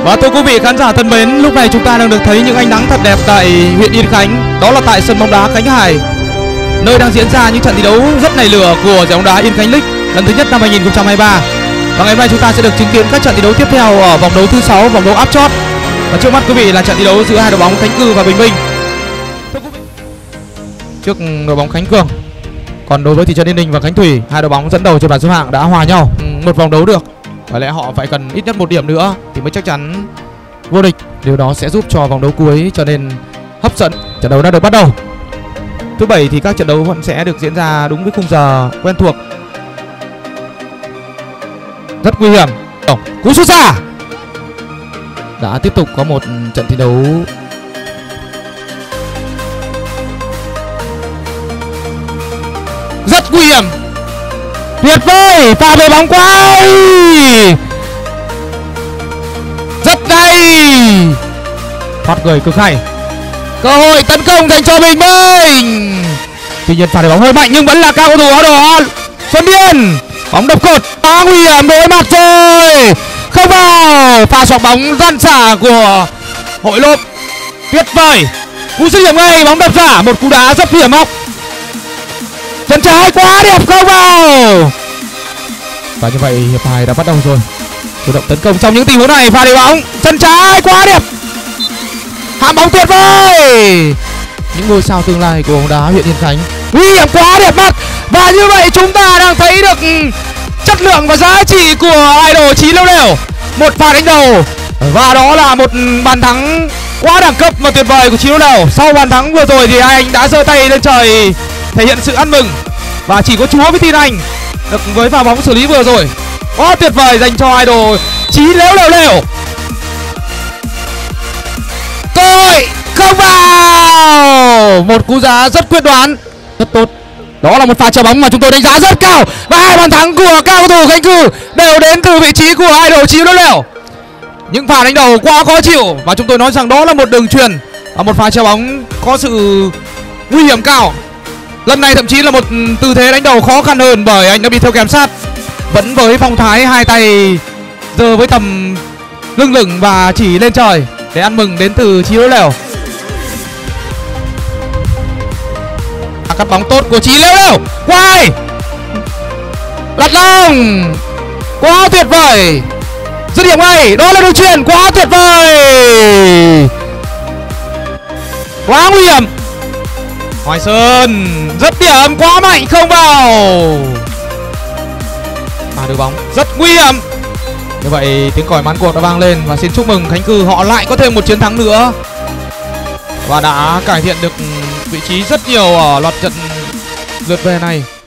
Và thưa quý vị khán giả thân mến, lúc này chúng ta đang được thấy những ánh nắng thật đẹp tại huyện Yên Khánh. Đó là tại sân bóng đá Khánh Hải, nơi đang diễn ra những trận thi đấu rất nảy lửa của giải bóng đá Yên Khánh League lần thứ nhất năm 2023. Và ngày hôm nay chúng ta sẽ được chứng kiến các trận thi đấu tiếp theo ở vòng đấu thứ 6, vòng đấu áp chót. Và trước mắt quý vị là trận thi đấu giữa hai đội bóng Khánh Cư và Bình Minh. Trước đội bóng Khánh Cường, còn đối với thị trấn Yên Ninh và Khánh Thủy, hai đội bóng dẫn đầu trên bảng xếp hạng đã hòa nhau một vòng đấu được. Có lẽ họ phải cần ít nhất một điểm nữa thì mới chắc chắn vô địch. Điều đó sẽ giúp cho vòng đấu cuối trở nên hấp dẫn. Trận đấu đã được bắt đầu. Thứ bảy thì các trận đấu vẫn sẽ được diễn ra đúng với khung giờ quen thuộc. Rất nguy hiểm. Cú sút xa. Đã tiếp tục có một trận thi đấu rất nguy hiểm. Tuyệt vời, pha về bóng quay rất hay, thoát người cực hay. Cơ hội tấn công dành cho Bình Minh. Tuy nhiên pha về bóng hơi mạnh nhưng vẫn là các cầu thủ áo đỏ Xuân Điên. Bóng đập cột, quá nguy hiểm, đối mặt rồi, không vào. Pha xoạc bóng răn xả của Hội Lốp tuyệt vời. Cú dứt điểm ngay, bóng đập xả, một cú đá rất hiểm hóc. Chân trái quá đẹp, không vào. Và như vậy hiệp 2 đã bắt đầu rồi. Chủ động tấn công trong những tình huống này, pha đi bóng chân trái quá đẹp, hạ bóng tuyệt vời. Những ngôi sao tương lai của bóng đá huyện Yên Khánh, nguy hiểm quá, đẹp mắt. Và như vậy chúng ta đang thấy được chất lượng và giá trị của idol Chí Lêu Lêu. Một pha đánh đầu và đó là một bàn thắng quá đẳng cấp và tuyệt vời của Chí Lêu Lêu. Sau bàn thắng vừa rồi thì anh đã giơ tay lên trời thể hiện sự ăn mừng và chỉ có Chúa mới tin anh được với pha bóng xử lý vừa rồi. Quá tuyệt vời dành cho idol Chí Lêu Lêu. Cơ hội không vào, một cú đá rất quyết đoán, rất tốt. Đó là một pha chuyền bóng mà chúng tôi đánh giá rất cao. Và hai bàn thắng của các cầu thủ Khánh Cư đều đến từ vị trí của idol Chí Lêu Lêu. Những pha đánh đầu quá khó chịu và chúng tôi nói rằng đó là một đường chuyền và một pha chuyền bóng có sự nguy hiểm cao. Lần này thậm chí là một tư thế đánh đầu khó khăn hơn bởi anh đã bị theo kèm sát. Vẫn với phong thái hai tay giơ với tầm lưng lửng và chỉ lên trời để ăn mừng đến từ Chí Lêu Lêu. Cắt bóng tốt của Chí Lêu Lêu, quay lật lòng, quá tuyệt vời. Dứt điểm ngay, đó là đường chuyền quá tuyệt vời, quá nguy hiểm. Hoài Sơn rất điểm, quá mạnh, không vào. Pha đưa bóng rất nguy hiểm. Như vậy tiếng còi mãn cuộc đã vang lên và xin chúc mừng Khánh Cư, họ lại có thêm một chiến thắng nữa và đã cải thiện được vị trí rất nhiều ở loạt trận lượt về này.